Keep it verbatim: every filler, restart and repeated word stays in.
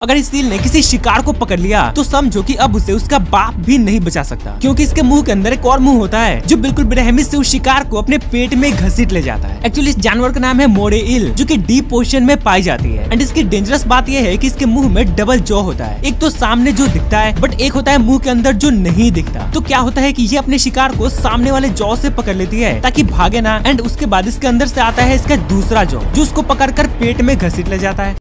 अगर इस सील ने किसी शिकार को पकड़ लिया तो समझो कि अब उसे उसका बाप भी नहीं बचा सकता, क्योंकि इसके मुंह के अंदर एक और मुंह होता है जो बिल्कुल बेरहमी से उस शिकार को अपने पेट में घसीट ले जाता है। एक्चुअली इस जानवर का नाम है मोड़े ईल, जो कि डीप ओशन में पाई जाती है। एंड इसकी डेंजरस बात यह है कि इसके मुंह में डबल जॉ होता है, एक तो सामने जो दिखता है बट एक होता है मुंह के अंदर जो नहीं दिखता। तो क्या होता है कि ये अपने शिकार को सामने वाले जॉ से पकड़ लेती है ताकि भागे ना। एंड उसके बाद इसके अंदर से आता है इसका दूसरा जॉ, जो उसको पकड़ कर पेट में घसीट ले जाता है।